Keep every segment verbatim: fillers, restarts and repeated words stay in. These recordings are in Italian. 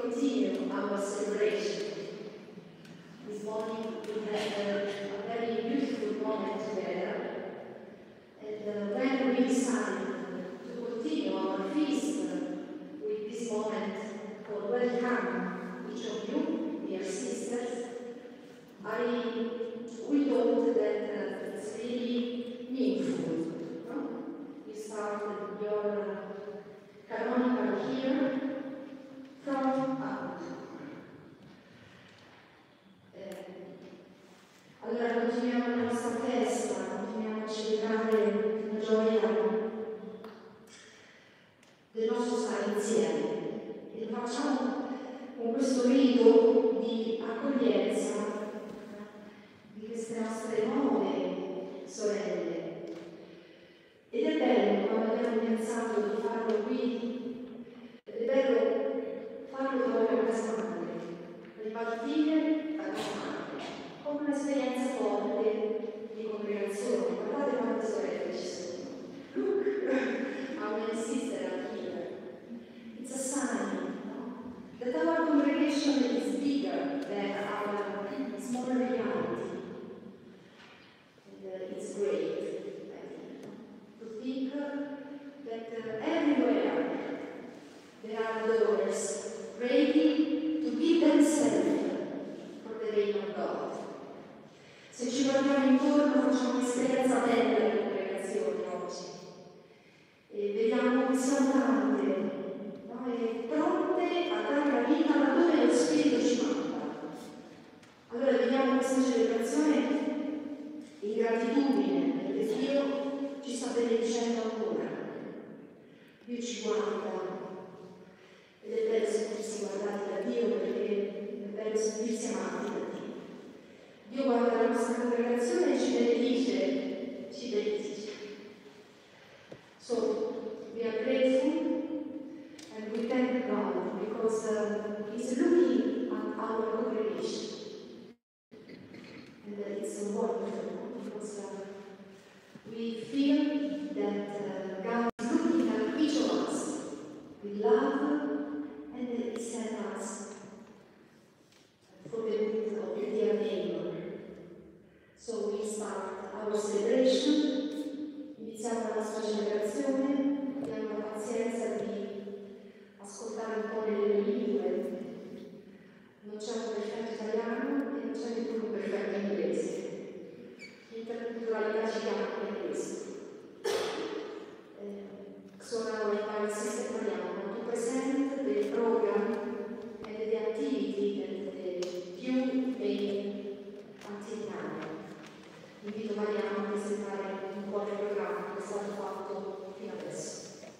continue our celebration. This morning we had a, a very beautiful moment together, and uh, when we decided to continue our feast with this moment called Welcome each of you, dear sisters, I, we thought that uh, it's really meaningful. No? You started your canonical here from out. Eh, allora continuiamo la nostra festa, continuiamo a celebrare la gioia del nostro stare insieme e lo facciamo con questo rito di accoglienza di queste nostre nuove sorelle. Ed è bello quando abbiamo pensato di farlo qui, ed è bello farlo proprio a casa madre, ripartire a casa madre, come un'esperienza forte di congregazione. Guardate quante sorelle ci sono. Look how many sisters are here. It's a sign, no? That our congregation is bigger than our small reality. And uh, it's great, I think, to think that uh, everywhere there are daughters ready to give themselves for the reign of God. Se ci guardiamo intorno facciamo un'esperienza bella di congregazione oggi e vediamo che siamo tante, no? E pronte a dare la vita laddove lo Spirito ci manda. Allora vediamo questa celebrazione in gratitudine, perché Dio ci sta benedicendo ancora. Dio ci guarda ed è bello sentirsi guardati da Dio, perché è bello sentirsi amati da Dio. Dio guarda la nostra congregazione e ci benedice, ci benedice. So we are grateful and we thank God because uh, He's looking at our congregation. And uh, it's wonderful because uh, we feel that uh, God is looking at each of us with love, and He sent us for the good of the dear neighbor. So we start our celebration, iniziamo la nostra celebrazione, abbiamo la pazienza di ascoltare un po' le loro lingue. Non c'è un perfetto italiano e non c'è neppure un perfetto inglese. L'interculturalità ci chiama per questo. So now I will Sister Mariano to present the program and the activity that the youth made until now. Invito Mariano a presentare un po' il programma che è stato fatto fino adesso.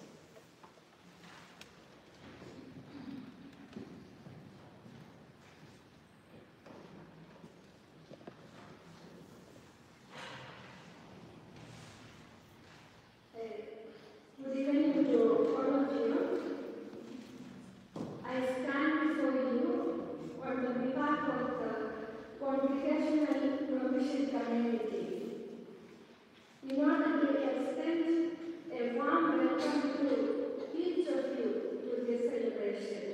Good evening to all of you. I stand before you on the behalf of the Congregational Provision Community in order to extend a warm welcome to each of you to this celebration.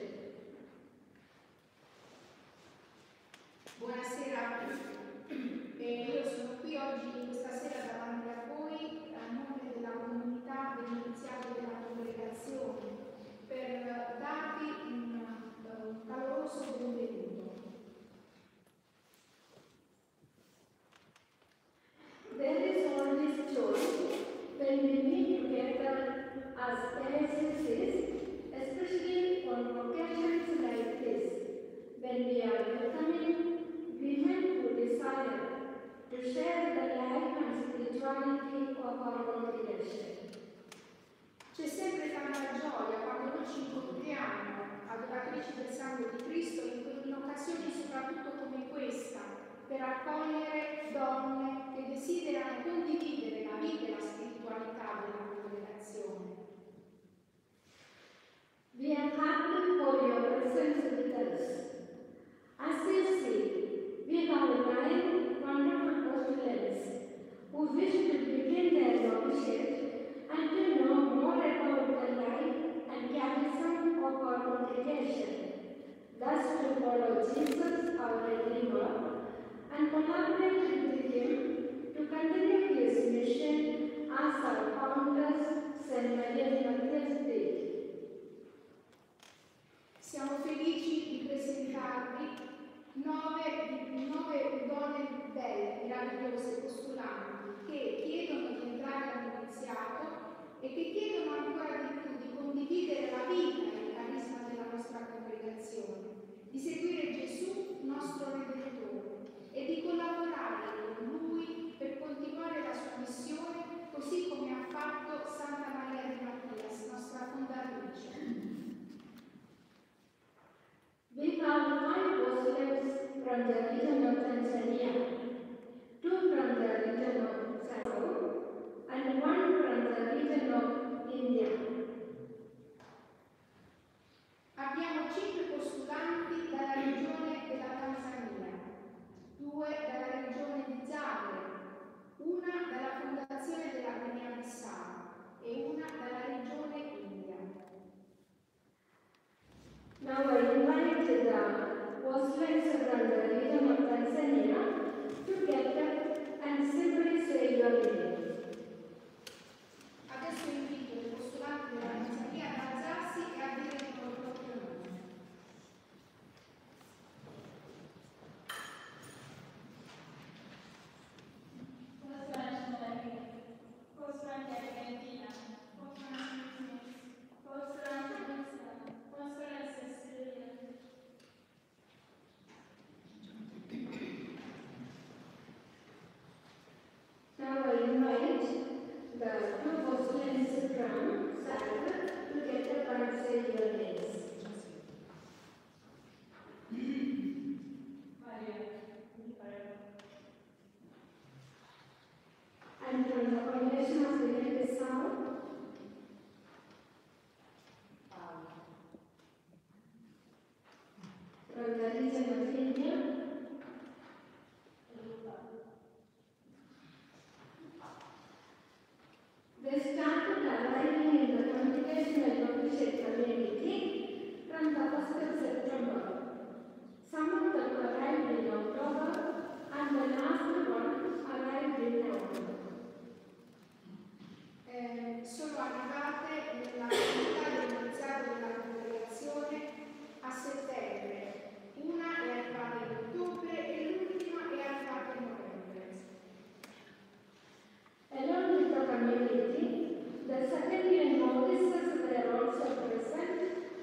Buonasera a tutti. E io sono qui oggi, questa sera, davanti a voi a nome della comunità dell'iniziato della congregazione per darvi un, un caloroso benvenuto. There is always joy when we meet together as parents, especially on occasions like this, when we are welcoming women who desire to share the life and spirituality of our congregation. C'è sempre tanta gioia quando noi ci incontriamo, adoratrici del sangue di Cristo, in, in occasioni soprattutto come questa, per accogliere donne che desiderano condividere la vita e la spiritualità della congregazione. We are happy for your presence with us. As you see, we have nine wonderful postulates who wish to begin their novitiate and to know more about the life and catechism of our congregation. and collaborated with him to continue his mission as our founders, Saint Maria di Mattias did. Siamo felici di presentarvi nove, nove donne belle, meravigliose, postulanti, che chiedono di entrare al noviziato e che chiedono ancora di più di condividere la vita e il carisma della nostra congregazione, di seguire Gesù, nostro Redentore, e di collaborare con Lui per continuare la sua missione, così come ha fatto Santa Maria di Mattias, nostra fondatrice. We have five Muslims from the region of Tanzania, two from the region of South, and one from the region of India. Abbiamo cinque postulanti dalla regione della Tanzania, due dalla regione di Zaire, una dalla fondazione della Guinea-Bissau e una dalla regione India. Now I invite the Muslims from the region of Tanzania to get up and simply say your name. Adesso invito i postulanti della Tanzania ad alzarsi e a dire il proprio nome. Postulante Argentina, postulante Islam, postulante Syria. Now I invite the two Muslims from South to get up and say your names. And from the combination of Guinea-Bissau, from the region of India, they started arriving in the Congregational Novitiate community from the first of September. Some of them arrived in October, and the last one arrived in November. Eh, sono arrivate nella comunità del noviziato della congregazione a settembre. Una è arrivata in ottobre e l'ultima è arrivata in novembre. Along with the community, the secondary novices were also present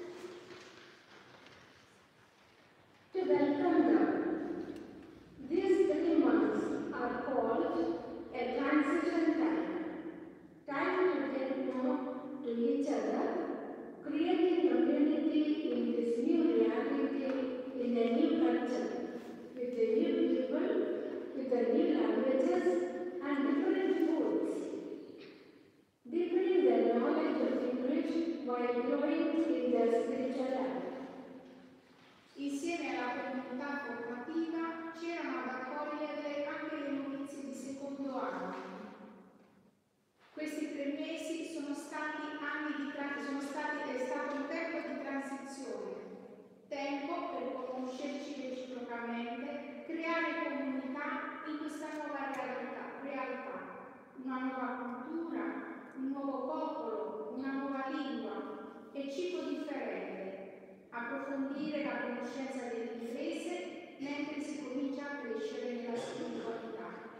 to welcome them. These three months are called a transition time, time to get know to each other, creating community in this new reality, in a new culture, with a new people, with the new languages and different foods, deepening their knowledge of English while growing in their spiritual life. Insieme alla comunità formativa c'erano ad accogliere anche le novizie di secondo anno. Questi tre mesi sono stati anni di tra- sono stati, è stato un tempo di transizione, tempo per conoscerci reciprocamente, creare comunità in questa nuova realtà, realtà, una nuova cultura, un nuovo popolo, una nuova lingua e cibo differente, approfondire la conoscenza dell'inglese mentre si comincia a crescere nella spiritualità.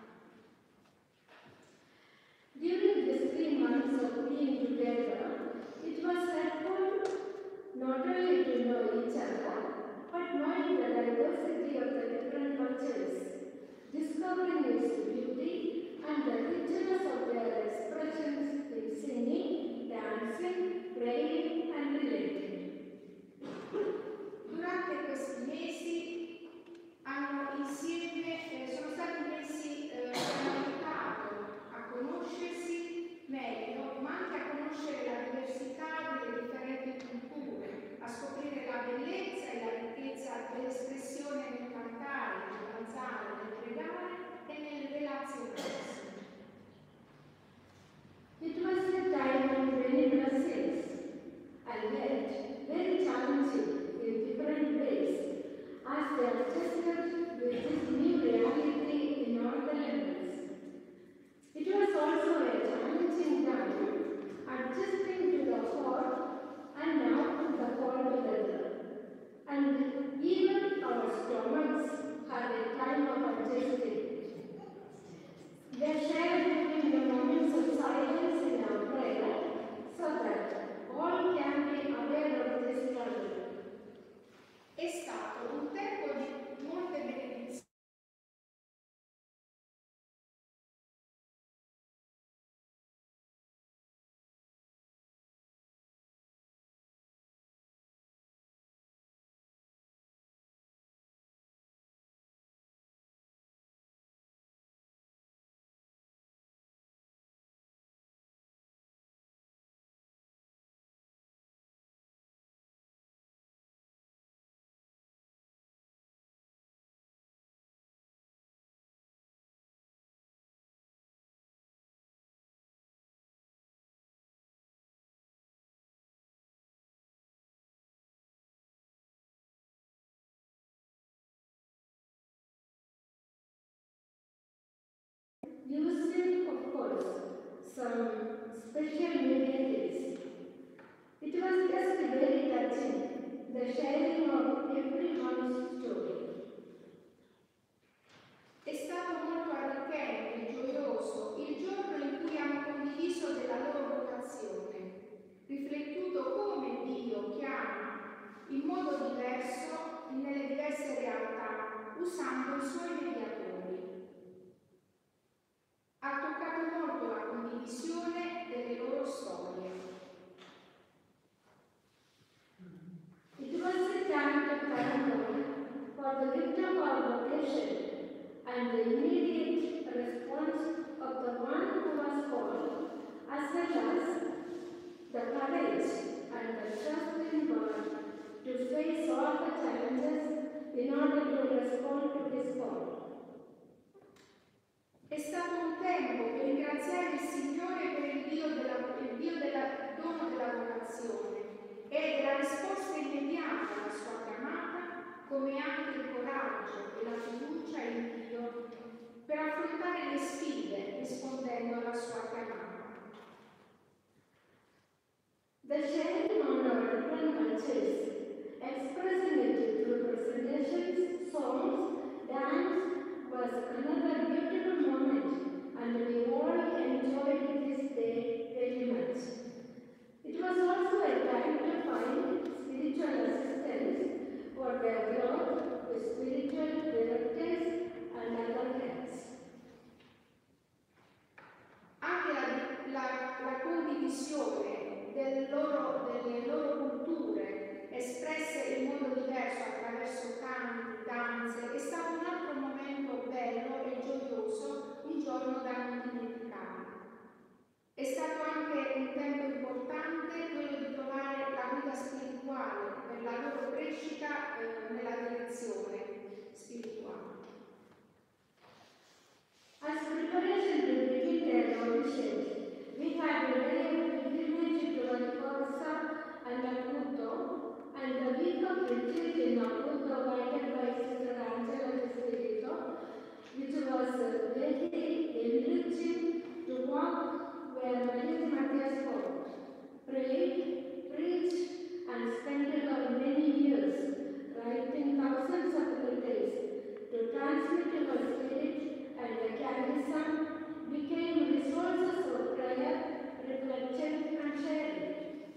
During these three months of being together, it was helpful not only to know each other, but knowing the diversity of the different cultures, discovering its beauty and the richness of their expressions in singing, dancing, praying and relating. Durante questi using, of course, some special media days. It was just very touching, the sharing of everyone's story. È stato molto arricchente e gioioso il giorno in cui hanno condiviso della loro vocazione, riflettuto come Dio chiama in modo diverso nelle diverse realtà, usando i suoi mediatori. Ha toccato molto la condivisione delle loro storie. It was a time to thank God for the gift of our vocation and the immediate response of the one who was called, as well as the courage and the trust in God to face all the challenges in order to respond to His call. È stato un tempo per ringraziare il Signore per il Dio della, il Dio della dono della vocazione e della risposta immediata alla sua chiamata, come anche il coraggio e la fiducia in Dio per affrontare le sfide rispondendo alla sua chiamata. The sharing on our different cultures, expressing it through presentations, songs, dance, was another beautiful moment, and we all enjoyed this day very much. It was also a time to find spiritual assistance for their growth with spiritual directors and other helps. Anche la, la, la condivisione del loro, delle loro culture espresse in modo diverso attraverso canti, danze, è stato un altro momento bello e gioioso, un giorno da non dimenticare. È stato anche un tempo importante quello di trovare la guida spirituale per la loro crescita eh, nella direzione spirituale. As preparation to begin their novitiate, we had a day of pilgrimage to Valparaiso and Acuto, and the week of retreat in Acuto guided by Sister Angela Espirito, which was very enriching to walk where Maria Matthias fought, prayed, preached, and spent her many years writing thousands of letters to transmit her spirit, and the catechism became resources of prayer, reflection, and sharing.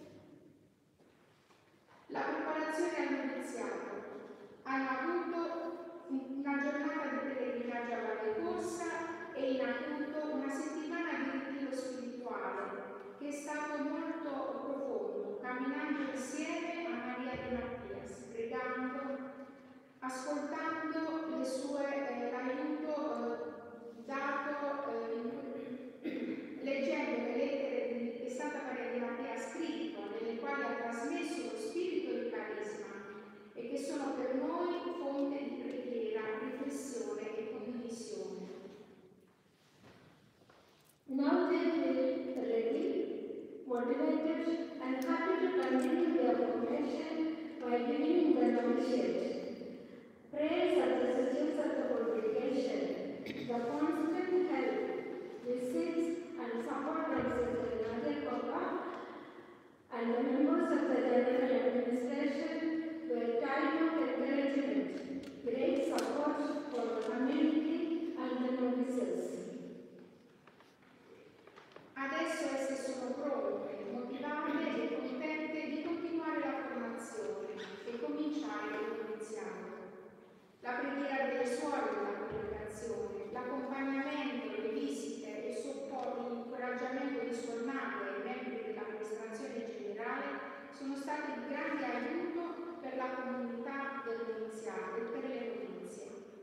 La preparazione al noviziato. Hanno avuto una giornata di pellegrinaggio a Valle Corsa e in Acuto una settimana di ritiro spirituale che è stato molto profondo, camminando insieme a Maria di Mattias, pregando, ascoltando le sue, eh, l'aiuto eh, dato, eh, leggendo le lettere di, che Santa Maria di Mattia ha scritto, nelle quali ha trasmesso lo spirito di carisma e che sono per noi fonte di preghiera, riflessione e condivisione. Now they feel ready, motivated, and happy to continue their formation by beginning the novitiate. Prayers at the sessions of the congregation, the constant help, visits, and support from Sister Nadia Papa and the members of the general administration were time of encouragement, great support for the community and the novices. Adesso esse sono pronte, motivate e contente di continuare la formazione e cominciare il noviziato. La preghiera delle suore della congregazione, l'accompagnamento, le visite e il supporto, l'incoraggiamento di Suor Madre e i membri dell'amministrazione generale sono stati di grande aiuto per la comunità del noviziato e per le novizie.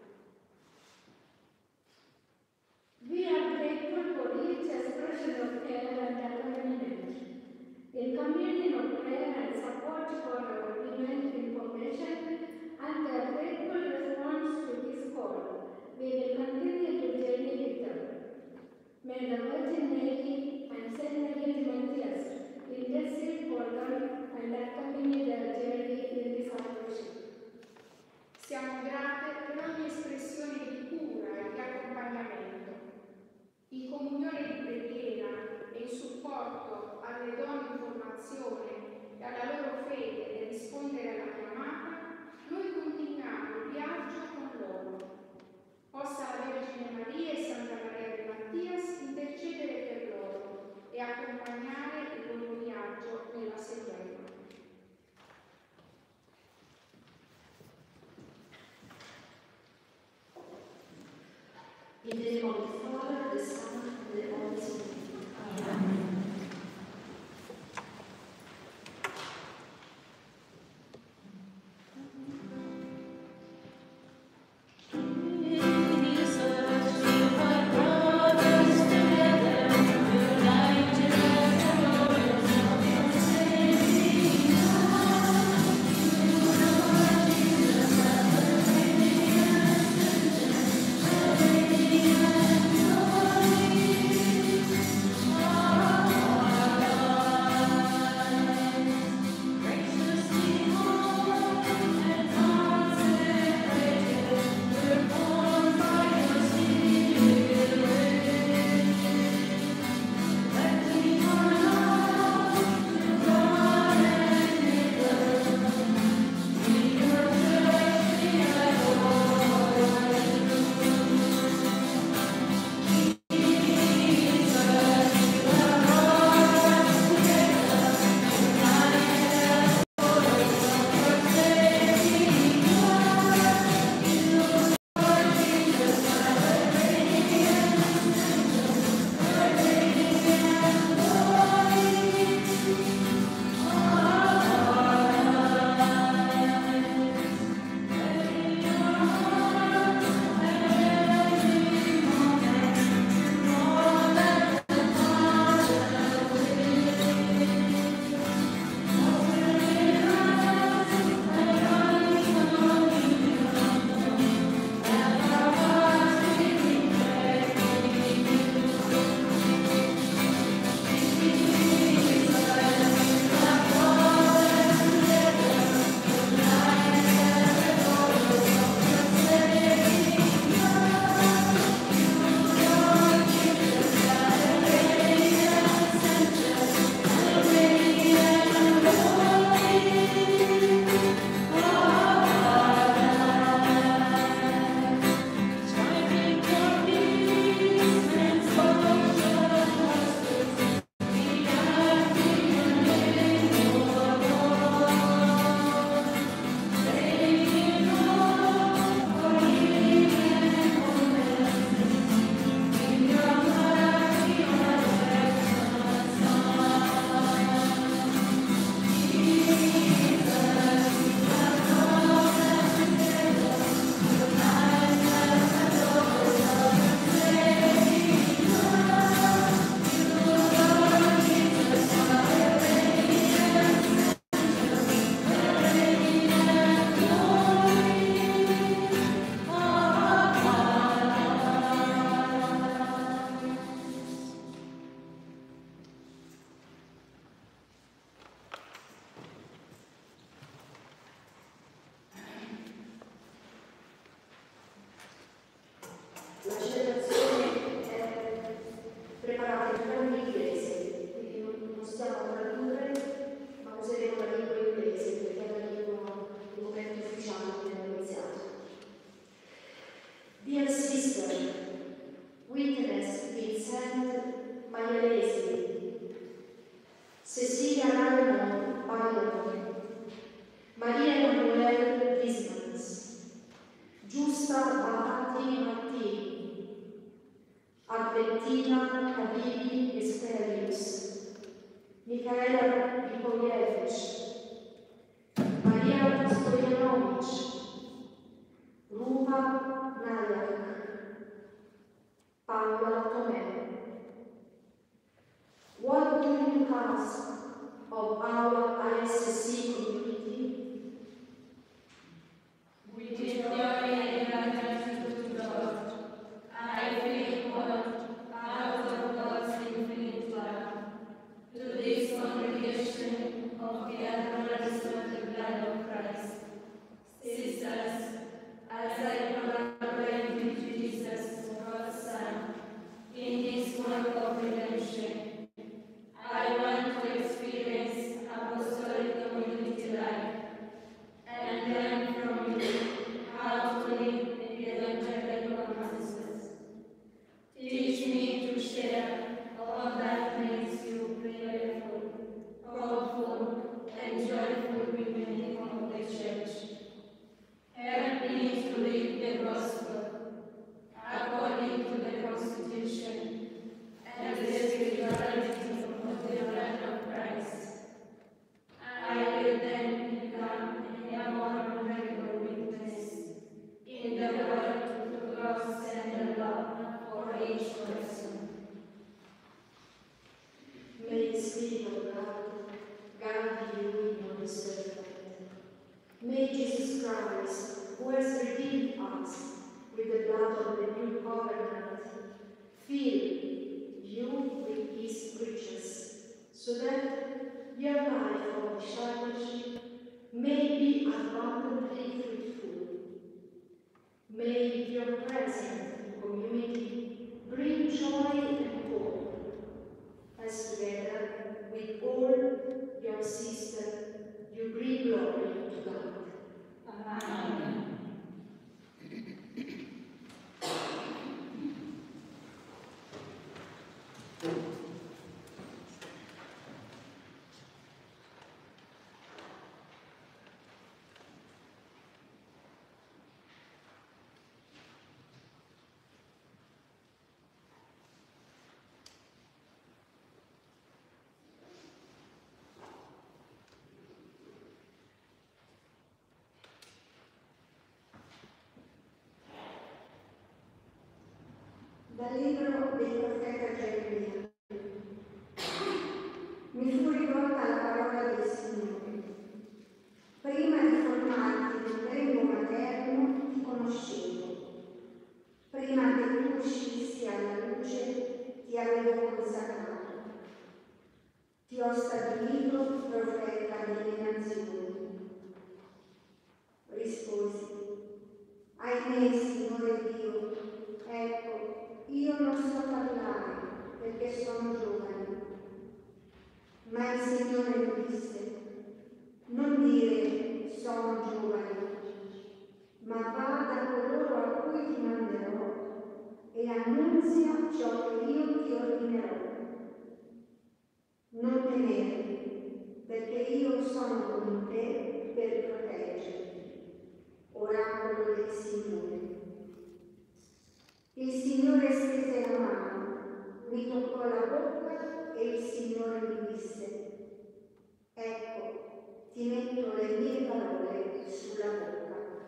We are grateful for each expression of care and accompaniment. In communion of prayer and support for our women in formation and their grateful response to His call, we will continue to journey with them. May the Virgin Mary and Saint Maria Matthias intercede for them and accompany their journey in discipleship. Siamo grati Christ, who has redeemed us with the blood of the new covenant, fill you with his riches, so that your life of discipleship may be abundantly fruitful. May your present community bring joy and hope, as together with all your sisters you bring glory to God. Amen. Dal libro del profeta Geremia. Mi fu rivolta la parola del Signore. Prima di formarti nel grembo materno ti conoscevo. Prima che tu uscissi alla luce ti avevo consacrato. Ti ho stabilito profeta delle nazioni. Risposi: ahimè, Signore Dio, ecco, io non so parlare perché sono giovane. Ma il Signore mi disse: non dire sono giovane, ma va da coloro a cui ti manderò e annunzia ciò che io ti ordinerò. Non temere, perché io sono con te per proteggerti. Oracolo del Signore. Il Signore stese la mano, mi toccò la bocca e il Signore mi disse: ecco, ti metto le mie parole sulla bocca.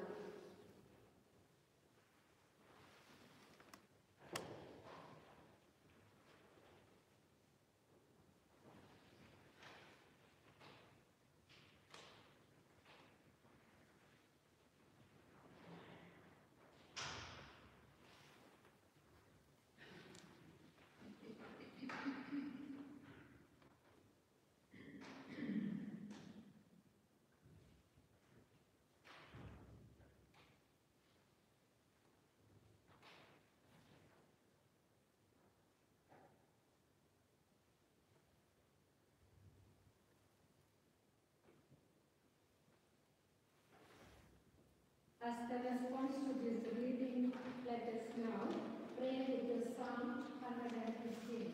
As the response to this reading, let us now pray with the Psalm one hundred fifteen.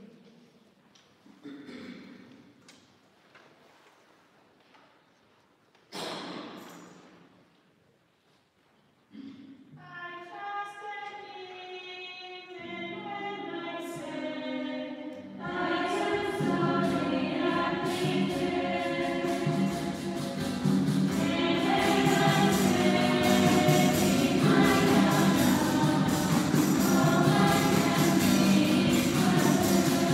Thank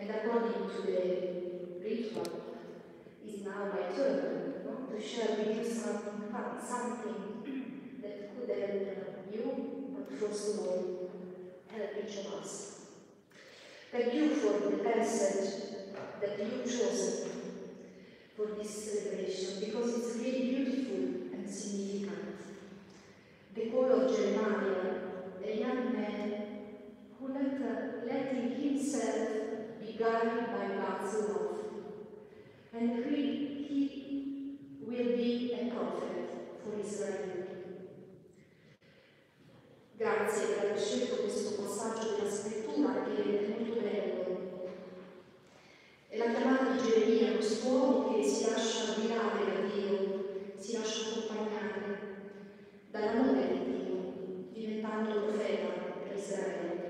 And according to the ritual, it's now my turn, no, to share with you something fun, something that could help you, but first of all, help each of us. Thank you for the passage that you chose for this celebration, because it's really beautiful and significant. The call of Jeremiah, a young man who let, uh, letting himself be guided by God's love, and he, he will be a prophet for Israel. Grazie per aver scelto questo passaggio della scrittura che è molto bello. È la chiamata di Geremia, quest'uomo che si lascia guidare da Dio, si lascia accompagnare dall'amore di Dio, diventando profeta per Israele.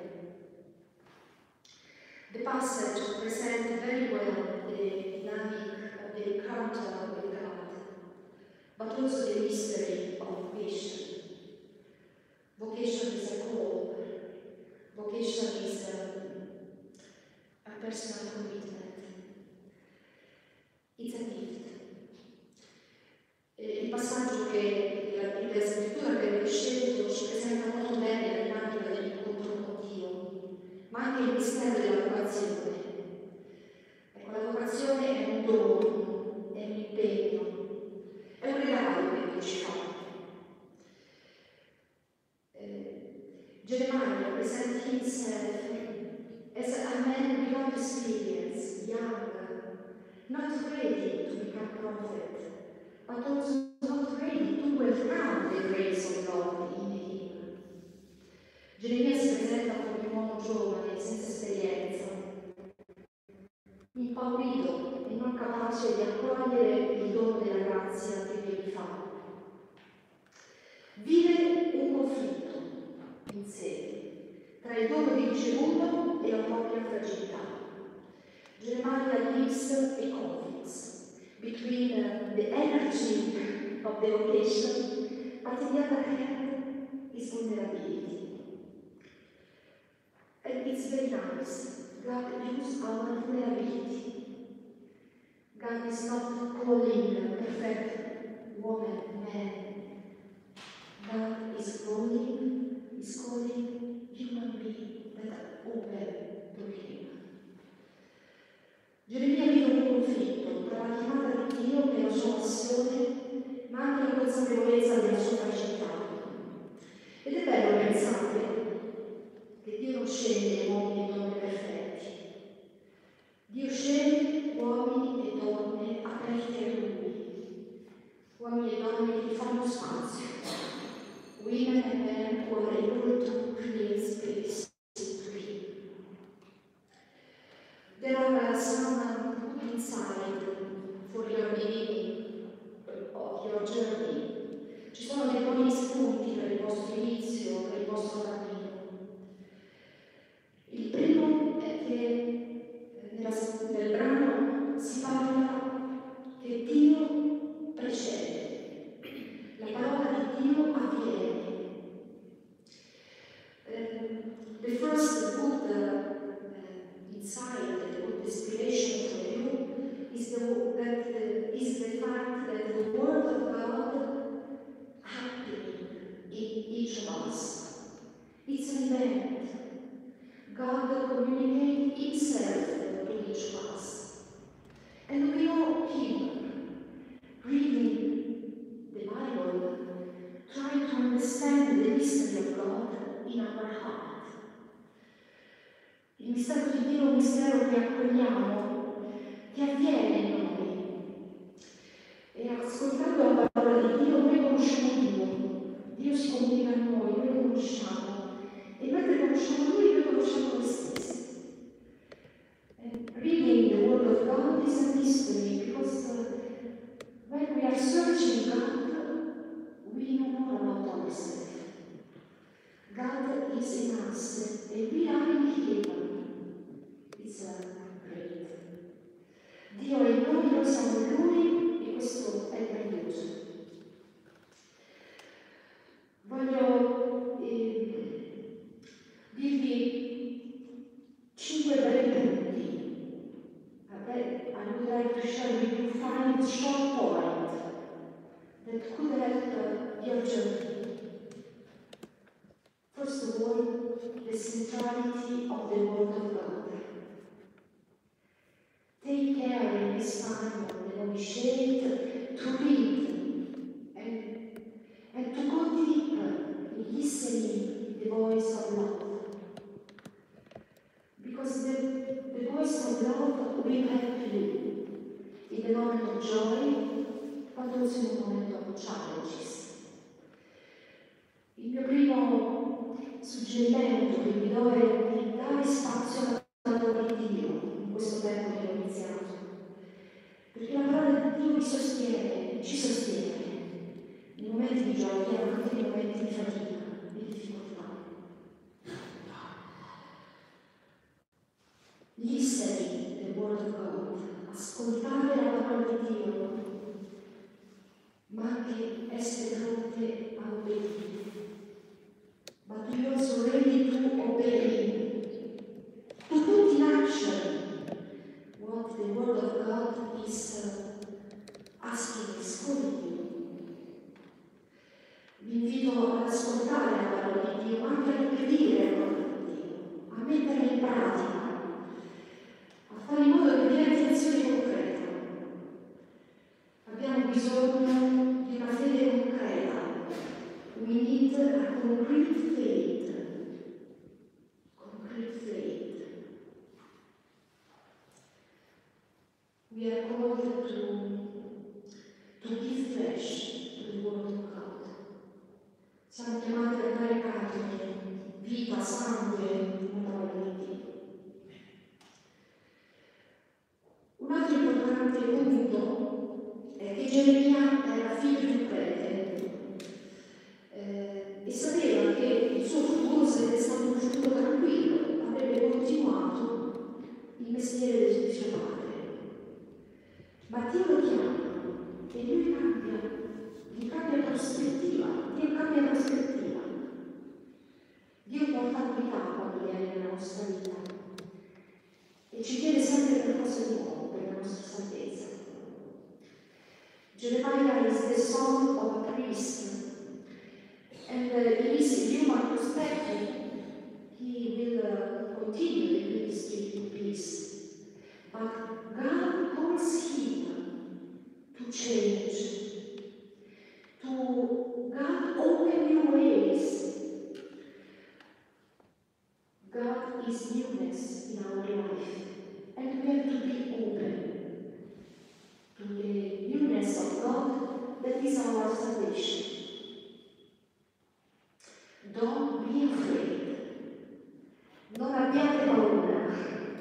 The passage presents very well the dynamic of the encounter with God, but also the mystery of vocation. Vocation is a call. Vocation is a, a personal commitment. It's a gift. Il passaggio che della, della scrittura che avete scelto ci presenta molto bene la dinamica dell'incontro con Dio, ma anche il mistero della vocazione. Ecco, la vocazione è un dono, è un impegno, è un regalo che Dio ci fa. Jeremiah presents himself as a man without experience, young, not ready to become prophet, but also not ready to welcome the grace of God in him. Geremia si presenta come un uomo giovane, senza esperienza, impaurito e non capace di accogliere il dono della grazia che Dio gli fa. Vive un conflitto in sé tra il dono ricevuto e la propria fragilità. Jeremiah lives a conflict between uh, the energy of the vocation, but on the other hand, his vulnerability. And it's very nice. God uses our vulnerability. God is not calling a perfect woman, man. God is calling, is calling human beings that are open to Him. Geremia vive un conflitto tra la chiamata di Dio e la sua passione, ma anche la consapevolezza della sua fragilità. Ed è bello pensare che Dio non sceglie uomini e donne perfetti. Dio sceglie uomini e donne aperti a Lui, uomini e donne che gli fanno spazio. Women and men who are able to create space to Him. There are some good insight for your beginning of your journey. Ci sono dei buoni spunti per il vostro inizio, per il vostro cammino. Il primo è che nella, nel brano si parla che Dio precede. La parola di Dio avviene. Uh, the first good uh, insight, the good inspiration for you is the, that, uh, is the fact that the Word of God happening in each of us. It's an event. God communicates Himself to each of us. And we know Him, reading the Bible, trying to understand the mystery of God in our heart. Il mistero di Dio è un mistero che accogliamo, che avviene in noi. E ascoltando la parola di Dio, noi conosciamo Dio. Dio si comunica a noi, noi lo conosciamo. E mentre conosciamo Lui, noi conosciamo noi stessi. And reading the Word of God is a mystery, because uh, when we are searching God, we know more about ourselves. God is in us, and we are in Him. It's uh, great. Dio è in noi, noi siamo in Lui, e questo è grandioso. Voglio eh, dirvi cinque brevi punti that could help your journey. First of all, the centrality of the Word of God. Take care in this time of negotiate to read and, and to go deeper in listening the voice of love. Because the, the voice of love will help you in the moment of joy, but also in the moment of challenges. Il mio primo suggerimento che vi do è di dare spazio alla parola di Dio in questo tempo che ho iniziato. Perché la parola di Dio vi sostiene, ci sostiene nei momenti di gioia e anche nei momenti di fatica e di difficoltà. Listening the word of God, ascoltare la parola di Dio, ma anche essere pronte a obbedire. But we are also ready to obey, to put in action what the word of God is uh, asking, is calling you. Vi invito ad ascoltare la parola di Dio, ma anche a obbedire la parola di Dio, a metterla in pratica, a fare in modo che diventi azione concreta. Abbiamo bisogno di una fede concreta. We need a concrete faith. Concrete faith. We are called to, to give flesh to the word of God. Siamo chiamati a dare carne, vita, sangue, alla parola di Dio. Un altro importante punto è che Geremia era figlio di un prete eh, e sapeva che il suo futuro sarebbe stato un futuro tranquillo, avrebbe continuato il mestiere di suo padre. Ma Dio lo chiama e lui cambia, gli cambia prospettiva, Dio cambia prospettiva. Dio porta novità quando viene nella nostra vita e ci chiede sempre qualcosa di nuovo per la nostra salvezza. Jeremiah is the son of a priest, and uh, in his human perspective, he will uh, continue the ministry in peace. But God calls him to change, to God open new ways. God is newness in our life, and we have to be open to the newness of God that is our salvation. Don't be afraid. Non abbiate paura.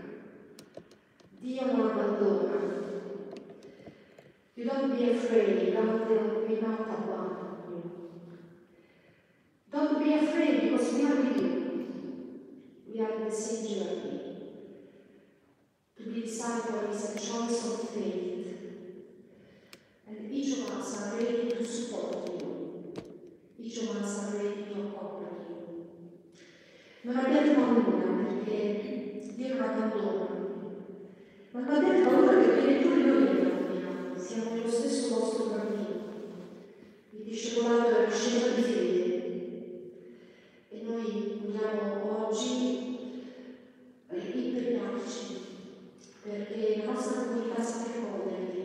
Dio non abbandona. You don't be afraid. God will not abandon you. Don't be afraid because we are with you. We are in the same journey. To be disciple is a choice of faith. And each of us are ready to support you. Each of us are ready to accompany you. Non abbiate paura perché Dio non abbandona. Ma non abbiate paura perché neppure noi abbandoniamo. Siamo nello stesso vostro cammino. Il discepolato è una scelta di fede. E noi vogliamo oggi impegnarci perché la nostra comunità sappia accoglierli.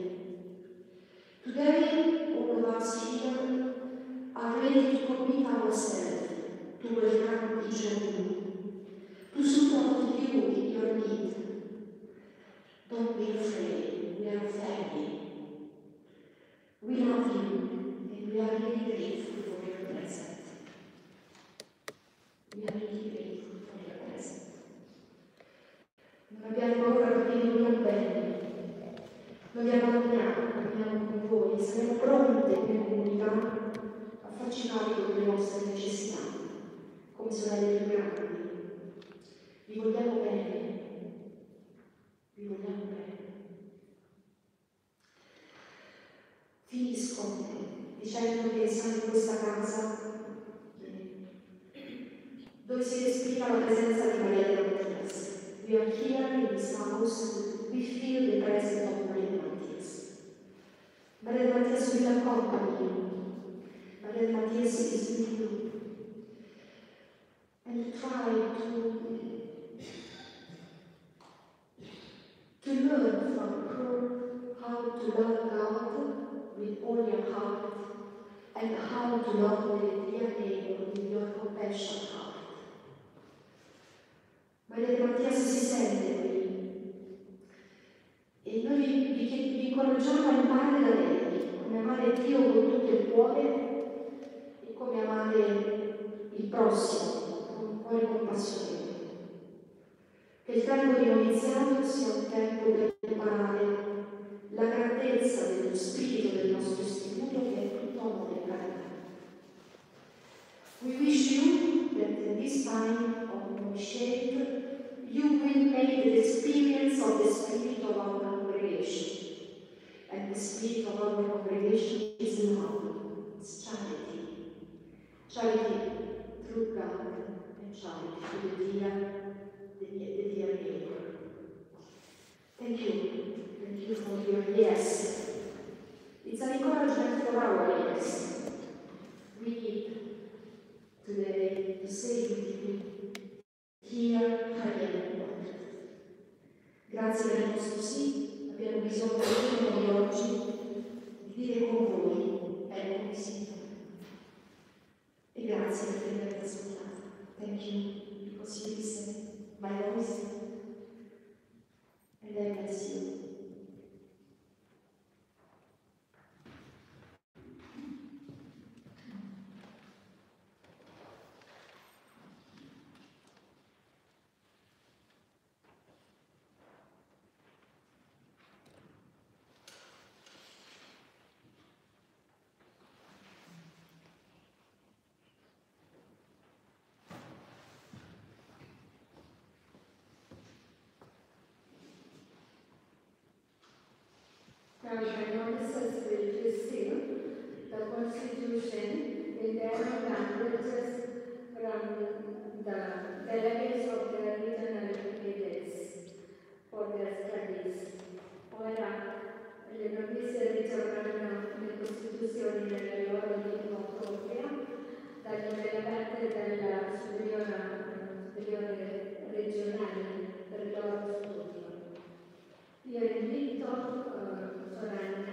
Today, all of us here are ready to commit ourselves to welcome each of you, to support you in your need. Don't be afraid, we are family. We love you and we are really grateful for your presence. We are really grateful for your presence. Non abbiamo paura perché vi vogliamo bene. Non vi abbandoniamo, camminiamo con voi, saremo pronte come comunità a farci carico delle nostre necessità, come sorelle più grandi. Vi vogliamo bene, vi vogliamo bene. Finisco dicendo che siamo in questa casa dove si respira la presenza di Maria de Mattias. We are here in this house, we feel the presence of Maria de Mattias. Maria de Mattias will accompany you with all your heart, and how to love the dear neighbor with your compassion heart. Maria De Mattias si sente qui e noi vi, vi, vi incoraggiamo a imparare da lei come amare Dio con tutto il cuore e come amare il prossimo con un cuore compassionevole. Che il tempo di noviziato sia un tempo per imparare la grandezza dello spirito del nostro istituto che è tutto amore e carità. We wish you that in this time of novitiate you will make the experience of the spirit of our congregation. And the spirit of our congregation is love, it's charity. Charity through God and charity to the dear, the, the dear neighbor. Thank you. Thank you for your yes. It's an encouragement for our yes. We need today to say with you, here I am, Lord. Grazie per il nostro sì, abbiamo bisogno di oggi di dire con voi, eccomi Signore. E grazie per avermi ascoltato. Thank you, because you listen my voice, and I bless you. Now, the notices will distill the Constitution in their languages from the delegates of the regional leaders for their studies. Ora le notizie riceveranno le Costituzioni nelle loro lingua propria dagli deleganti della superiore, superiore regionale per il loro studio. Io invito uh, Sorania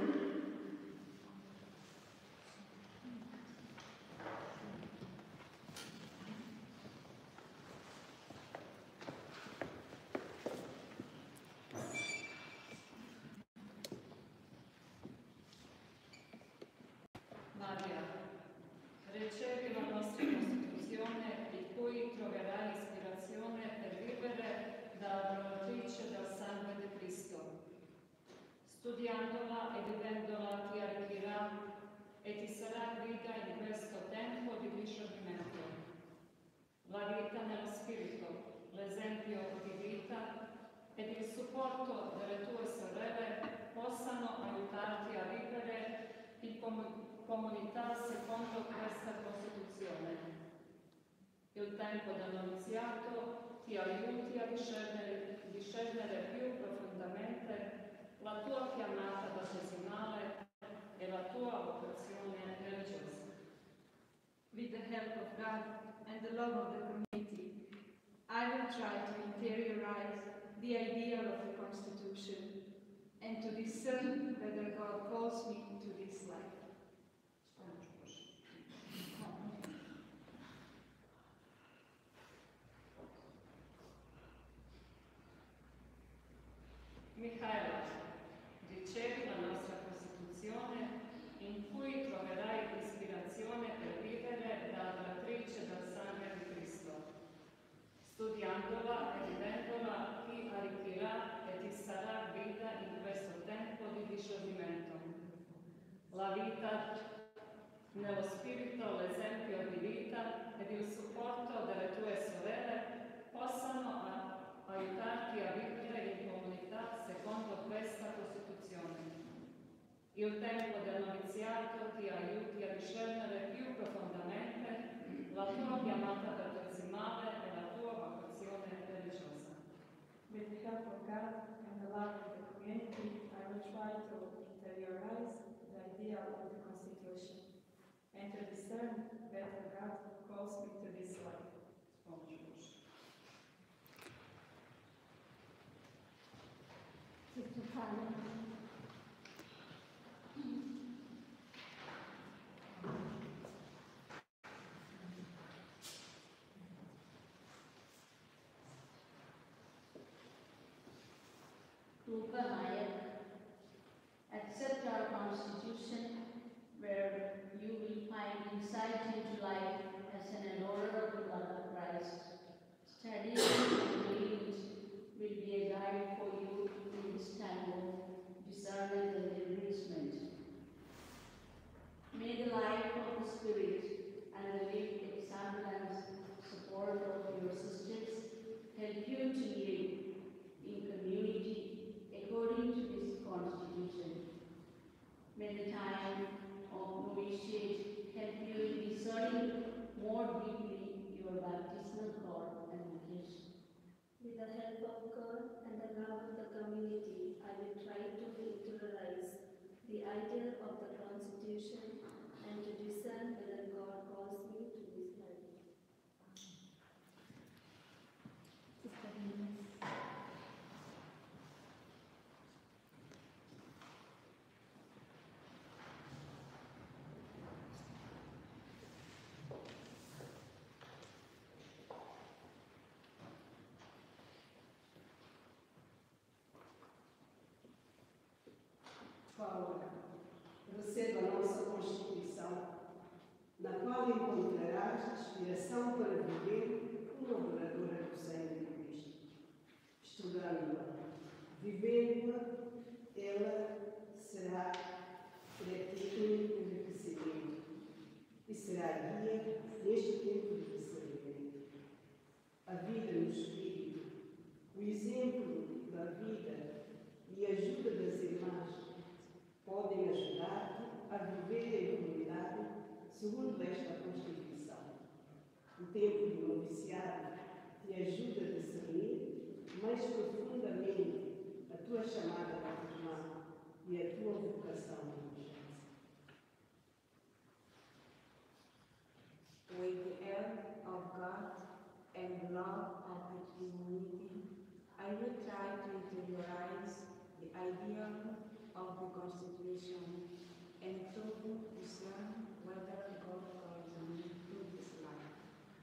Maria, ricevi la nostra Costituzione di cui troverai ispirazione per vivere da donatrice del sangue di Cristo. Studiandola e vivendola ti arricchirà e ti sarà guida in questo tempo di discernimento. La vita nello spirito, l'esempio di vita ed il supporto delle tue sorelle possano aiutarti a vivere in com- comunità secondo questa Costituzione. Il tempo del noviziato ti aiuti a discernere, discernere più profondamente la tua chiamata battesimale e la tua vocazione religiosa. With the help of God and the love of the community, I will try to interiorize the idea of the Constitution and to discern whether God calls me to this life. Michaela, ricevi la nostra Costituzione in cui troverai ispirazione per vivere da donatrice del sangue di Cristo. Studiandola e vivendola ti arricchirà e ti sarà guida in questo tempo di discernimento. La vita nello spirito, l'esempio di vita ed il supporto delle tue sorelle possano aiutarti a vivere in comunità secondo questa Costituzione. Il tempo del noviziato ti aiuti a discernere più profondamente la tua chiamata battesimale e la tua vocazione religiosa. With the help of God and the love of the community, I will try to interiorize the idea of the Constitution and to discern whether God calls me to this life. Sister Carla. more deeply your baptismal call and vocation. With the help of God and the love of the community, I will try to interiorize the ideal of the Constitution and to discern whether God calls me to this life. Paola, receba a nossa Constituição, na qual encontrarás inspiração para viver colaboradora do sangue de Cristo. Estudando-a, vivendo-a, ela será para ti um enriquecimento e será guia neste tempo de discernimento. A vida no Espírito, o exemplo da vida e a ajuda das irmãs podem ajudar-te a viver em comunidade segundo esta Constituição. O tempo do noviciado te ajuda a discernir mais profundamente a tua chamada batismal e a tua vocação religiosa. With the help of God and love of the community, I will try to interiorize the ideal of the Constitution and to discern whether God calls me to this life.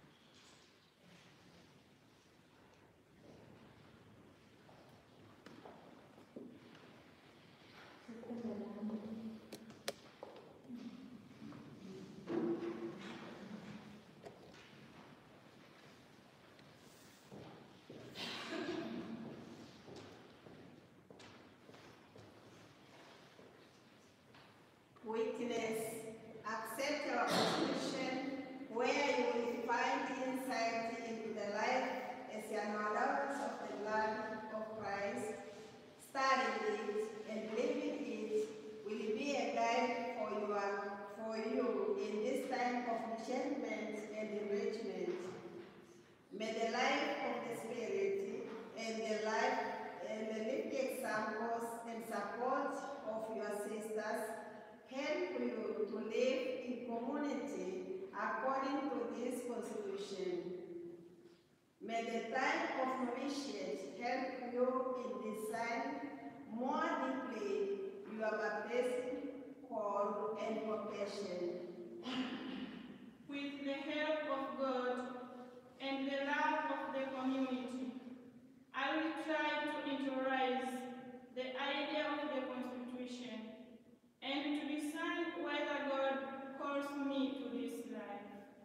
Witness, accept your position where you will find insight into the life as an allowance of the blood of Christ. Studying it and living it will be a guide for you, for you in this time of enchantment and enrichment. May the life of the Spirit and the life and the living examples and support of your sisters help you to live in community according to this Constitution. May the time of novitiate help you in design more deeply your baptism, call, and vocation. With the help of God and the love of the community, I will try to interiorize the idea of the Constitution and to discern whether God calls me to this life.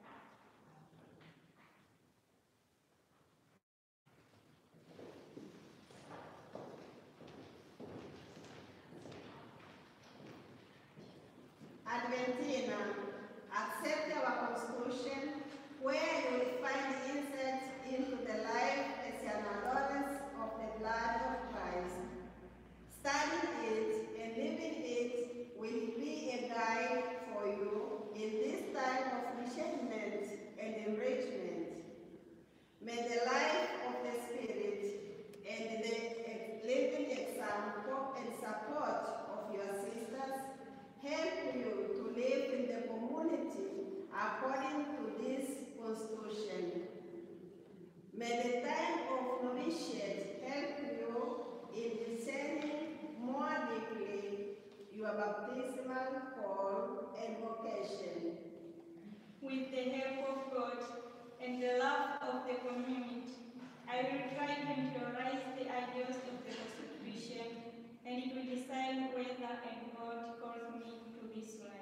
Adventina, accept our Constitution where you will find insight into the life as an allowance of the blood of Christ. Studying it and living it will be a guide for you in this time of enchantment and enrichment. May the life of the Spirit and the living example and support of your sisters help you to live in the community according to this Constitution. May the time of novitiate help you in discerning more deeply your baptismal call and vocation. With the help of God and the love of the community, I will try to interiorize the ideals of the Constitution, and it will decide whether and God calls me to this life.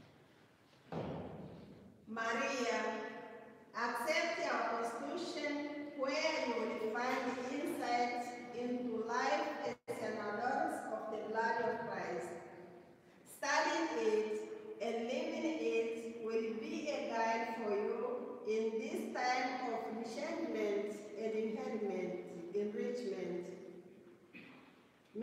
Maria, accept our Constitution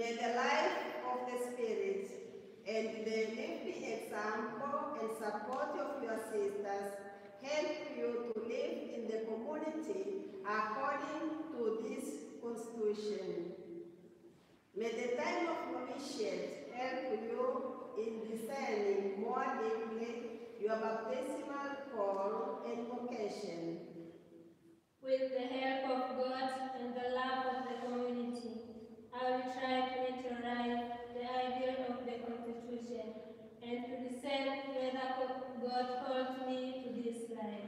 May the life of the Spirit and the living example and support of your sisters help you to live in the community according to this Constitution. May the time of novitiate help you in discerning more deeply your baptismal call and vocation. With the help of God and the love of the community, I will try to internalize the ideal of the Constitution and to discern whether God called me to this life.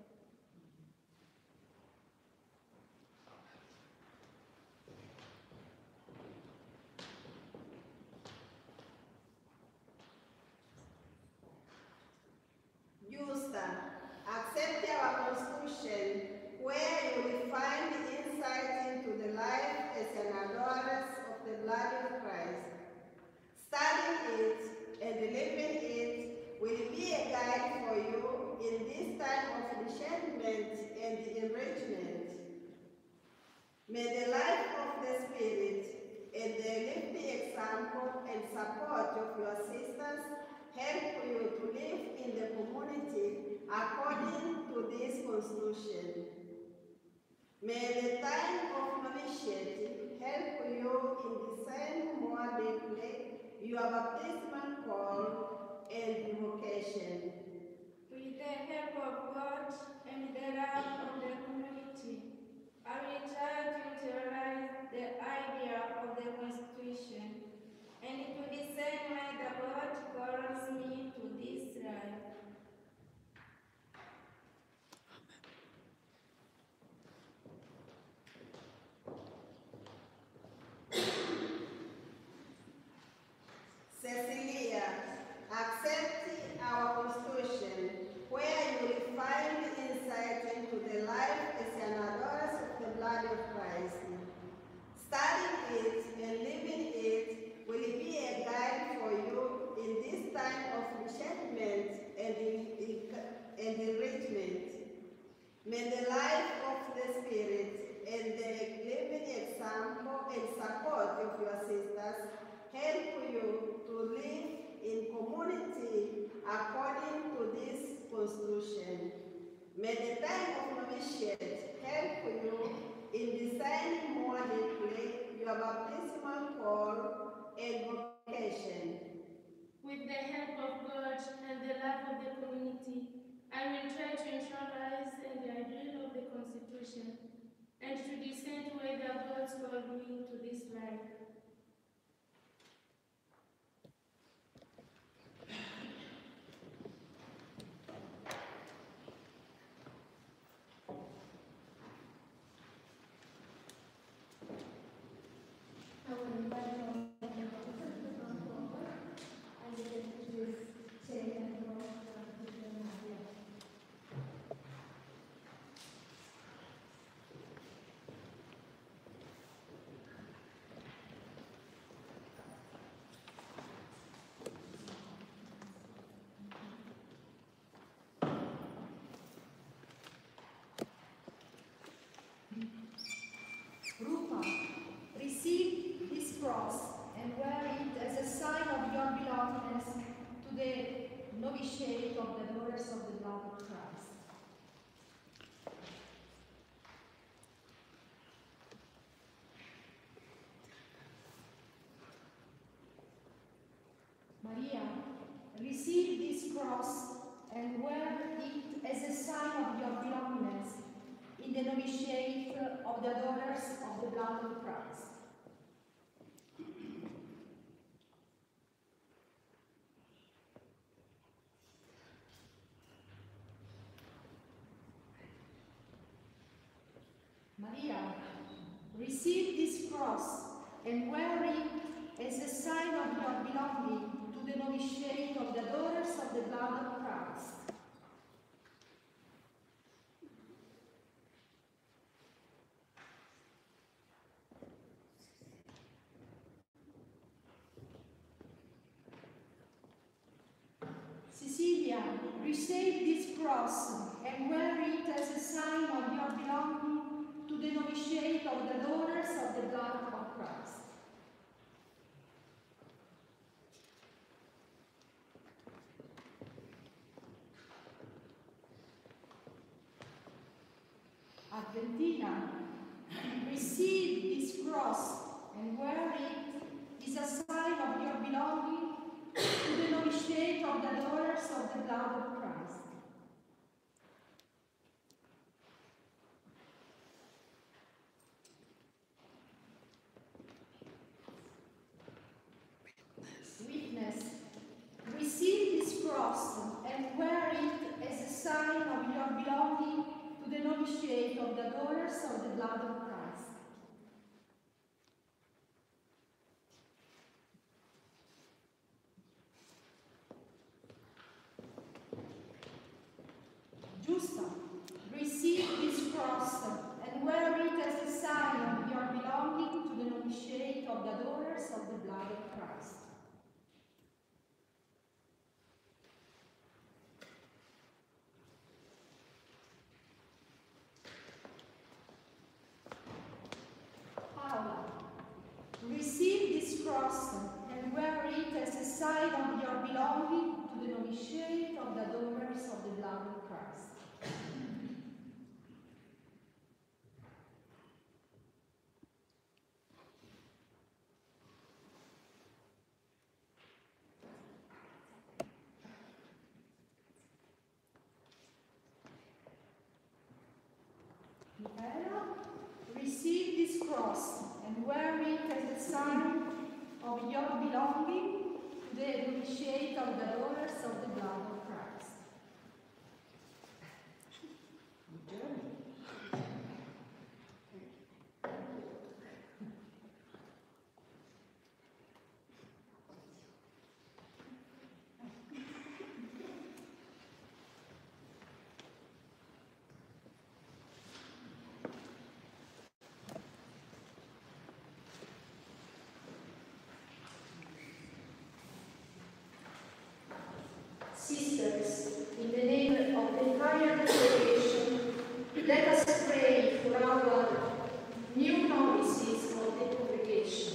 Justa, accept our Constitution, where you will find insight into the life as an adorers of the blood of Christ. Studying it and living it will be a guide for you in this time of enchantment and enrichment. May the life of the Spirit and the living example and support of your sisters help you to live in the community according to this Constitution. May the time of novitiate help you in discerning more deeply your baptismal call and vocation. With the help of God and the love of the community, I will try to internalize the idea of the Constitution and to discern whether God calls me to this life. Cecilia, accept our Constitution, where you will find insight into the life as an adorers of the blood of Christ. Studying it and living it will be a guide for you in this time of enchantment and, in, and enrichment. May the life of the Spirit and the living example and support of your sisters help you to live in community according to this Constitution. May the time of novitiate help you in discerning more deeply your baptismal call and vocation. With the help of God and the love of the community, I will try to internalize the ideal of the Constitution and to discern whether God called me to this life. Rupa, receive this cross and wear it as a sign of your belongingness to the novitiate of the daughters of the blood of Christ. Maria, receive this cross and wear it as a sign of your belongingness in the novitiate of the daughters of the blood of Christ. Maria, receive this cross and wear it as a sign of your belonging to the novitiate of the daughters of the blood of Christ. Cecilia, receive this cross and wear it as a sign of your belonging to the novitiate of the daughters of the blood of Christ. receive this cross and wear it is a sign of your belonging to the novitiate of the daughters of the blood of Christ. Witness, receive this cross and wear it as a sign of your belonging to the novitiate of the daughters of the blood of Christ. Justa, receive this cross and wear it as a sign of your belonging to the novitiate of the daughters of the blood of Christ. Paula, receive this cross and wear it as a sign of your belonging to the novitiate of the daughters of the blood of Christ. Michaela, receive this cross and wear it as a sign of your belonging to the novitiate of the daughters of the blood of Christ. Sisters, in the name of the entire congregation, let us pray for our new novices of the congregation.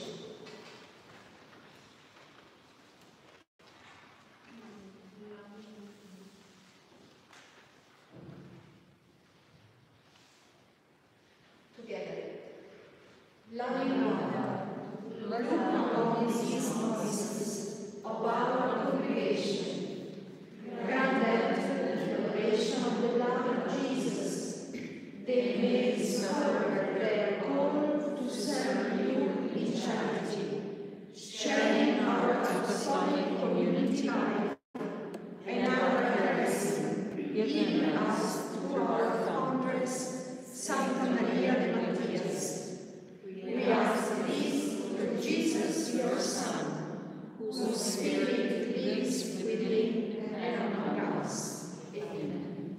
Together. Loving Mother, look upon these novices of our congregation. Grant them the revelation of the blood of Jesus. They may discover their call to serve you in charity, sharing our apostolic community life and our blessing, giving us through our foundress, Santa Maria de Matias. We ask this through Jesus, your Son, whose Spirit lives within and among us. Amen.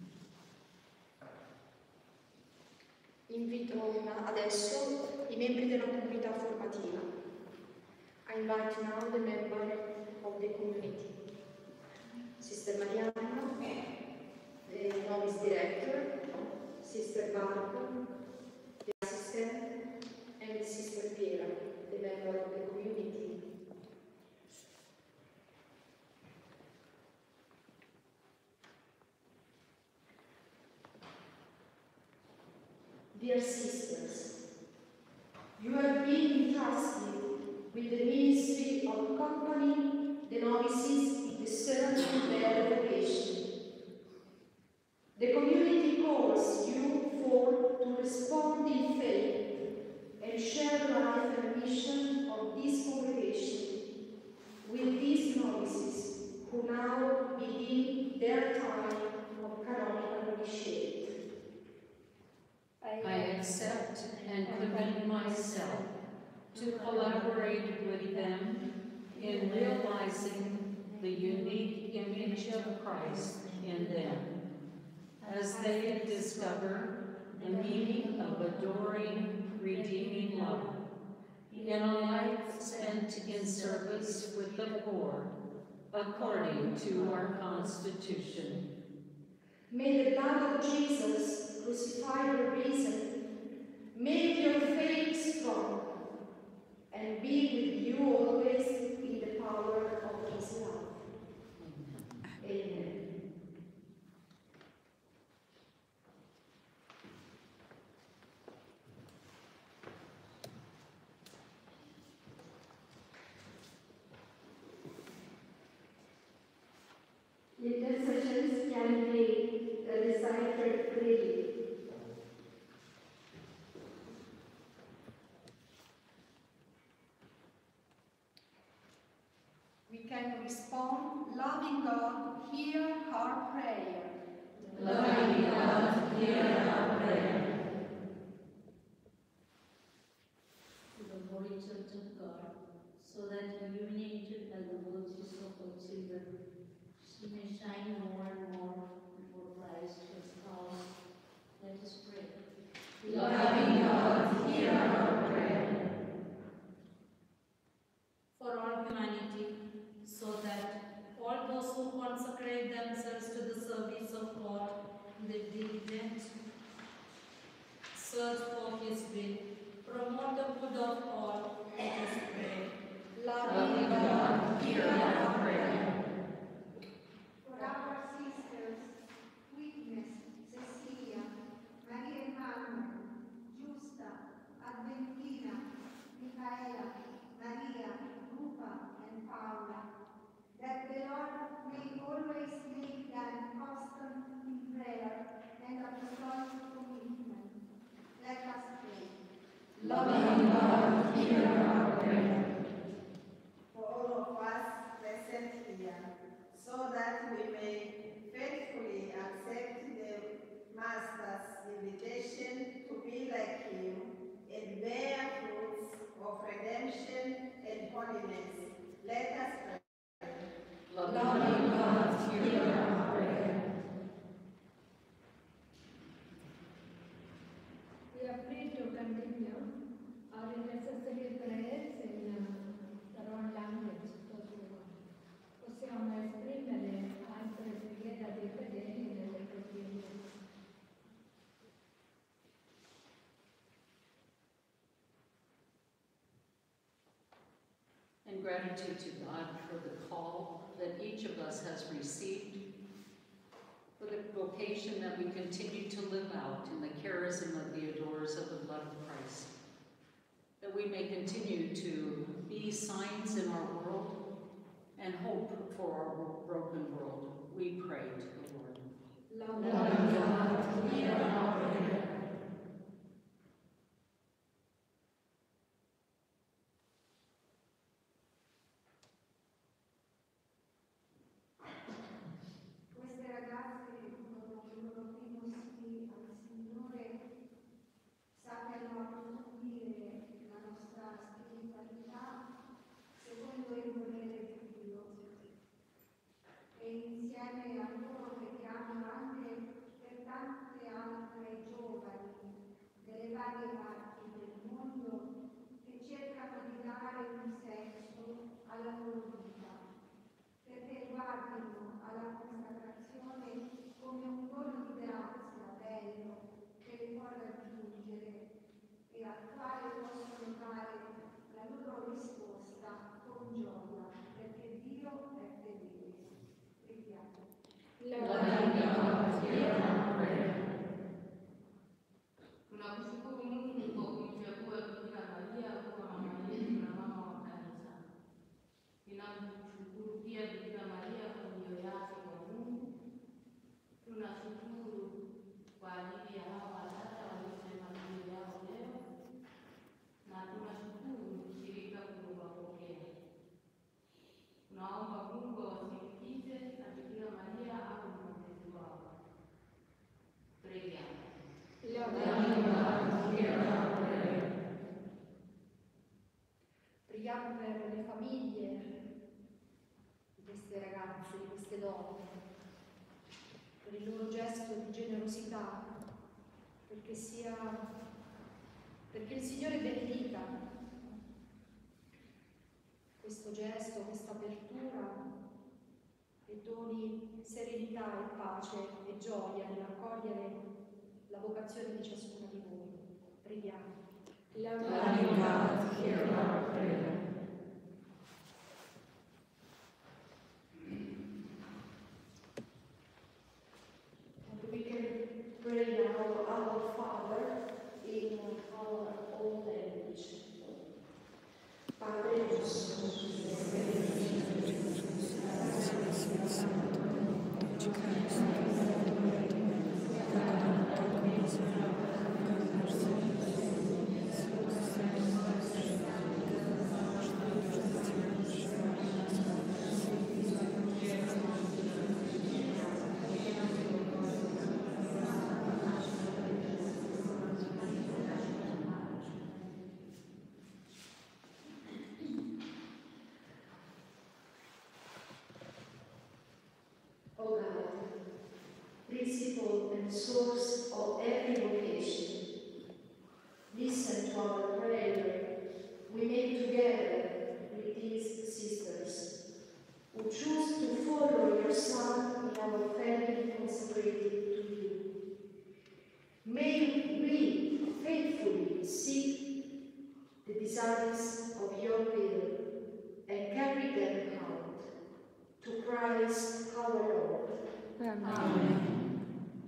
Invito adesso i membri della comunità formativa. I invite now the member of the community. Sister Marianna, the novice director, Sister Barb, the assistant, and Sister Piera, the member of the community. Dear sisters, you have been entrusted with the ministry of accompanying the novices in discerning their vocation. The community calls you for to respond in faith and share life and mission of this congregation with these novices who now begin their time of canonical novitiate. I accept and commit myself to collaborate with them in realizing the unique image of Christ in them, as they discover the meaning of adoring, redeeming love, in a life spent in service with the poor, according to our Constitution. May the blood of Jesus crucified and risen make your faith strong and be with you always in the power of his love. Amen. we can respond, loving God, hear our prayer. Loving God, hear our prayer. To the Holy Church of God, so that illuminated by the virtues of her children, she may shine more and more before Christ has come. Let us pray. Loving God, hear our prayer. For all humanity, so that all those who consecrate themselves to the service of God live diligent, search for His will, promote the good of all. Let us pray. Loving God, hear our prayer. For our sisters, Witness, Cecilia, Maria Emanuel, Giusta, Adventina, Michaela, Maria, Rupa, and Paula, that the Lord may always make them constant in prayer and apostolic commitment. Let us pray. Loving God, hear our prayer. For all of us present here, so that we may faithfully accept the Master's invitation to be like Him and bear fruits of redemption and holiness. Let us pray. Loving God, hear our prayer. We are free to continue our necessary prayers in uh, our own language. Possiamo esprimere altre preghiere dei fedeli nelle proprie lingue. And gratitude to God for the call that each of us has received, for the vocation that we continue to live out in the charism of the adorers of the blood of Christ, that we may continue to be signs in our world and hope for our broken world. We pray to the Lord. Loving God, hear our prayer. Queste ragazze con il loro primo sì al Signore sappiano approfondire la nostra spiritualità secondo il volere di Dio. E insieme a loro preghiamo anche per tante altre giovani delle varie parti del mondo che cercano di dare un senso alla loro vita, perché guardino alla consacrazione come un dono di grazia bello che li può raggiungere e al quale possono dare la loro risposta con gioia, perché Dio è fedele. Preghiamo. Loving God, hear our prayer. Tunakushukuru Mungu kwa kumchagua Bikira Maria kuwa mama yetu na mama wa kanisa. Tunamshukuru pia Bikira Maria kwa ndio yake kwa Mungu. Tunashukuru kwa ajili ya hawa wadada waliosema ndio yao leo, na tunashukuru shirika kuwapokea. Tunaomba Mungu awasindikize na Bikira Maria awe mwombezi wao. Preghiamo. Preghiamo per le famiglie di queste ragazze, di queste donne, per il loro gesto di generosità, perché sia, perché il Signore benedica questo gesto, questa apertura e doni serenità e pace e gioia nell'accogliere la vocazione di ciascuna di voi. Preghiamo. Loving God, hear our prayer. And we can pray now our Father in our own language. Padre nostro, Thank you. and source of every vocation. Listen to our prayer we make together with these sisters who choose to follow your Son in our family consecrated to you. May we faithfully seek the desires of your will and carry them out to Christ our Lord. Amen. Amen.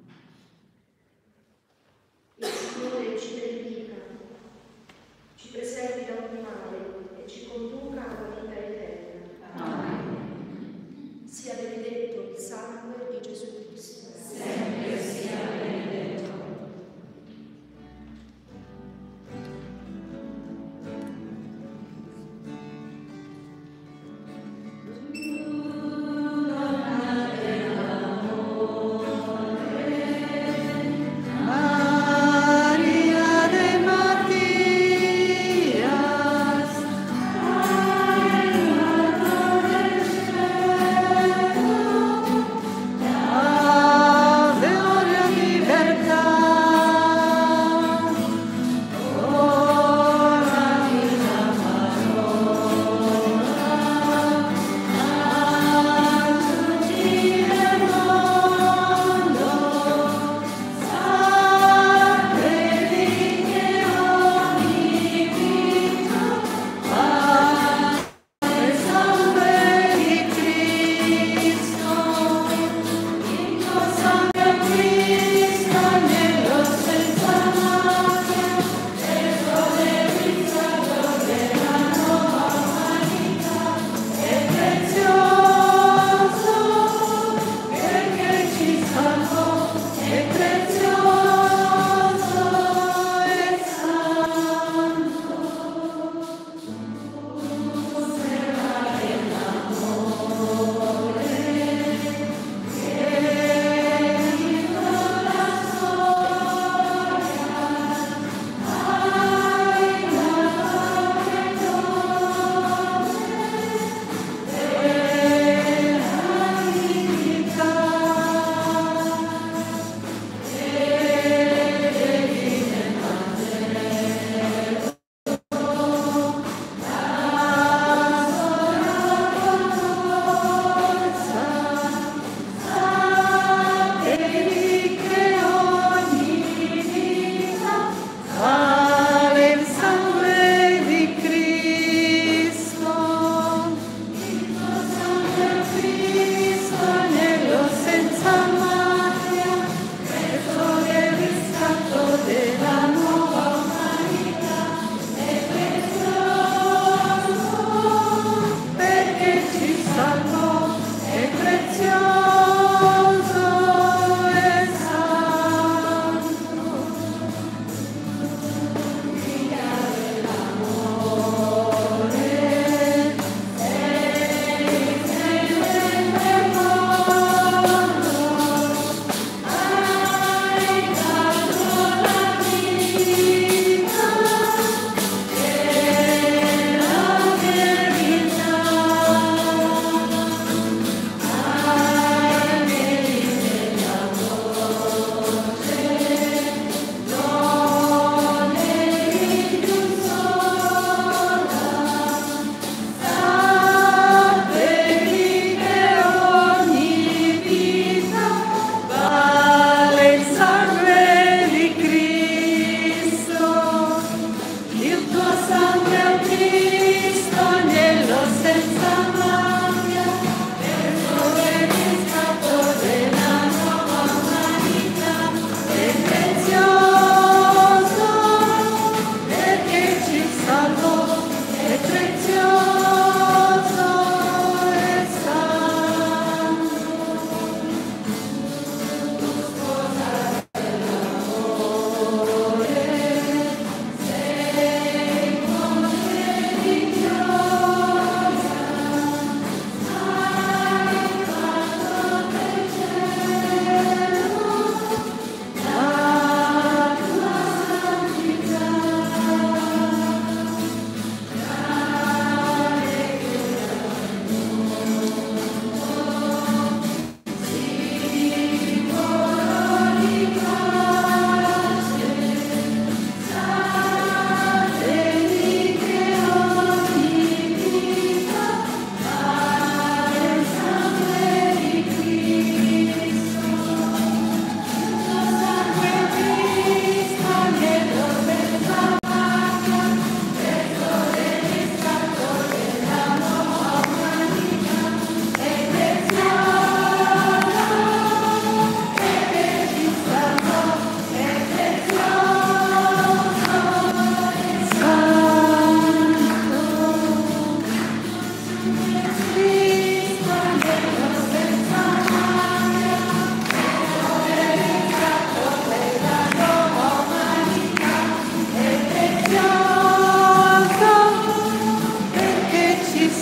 Il Signore ci benedica, ci preservi da ogni male e ci conduca alla vita eterna. Amen. Sia benedetto il sangue di Gesù Cristo. Sempre sia benedetto.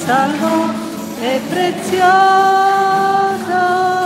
salvo e prezioso.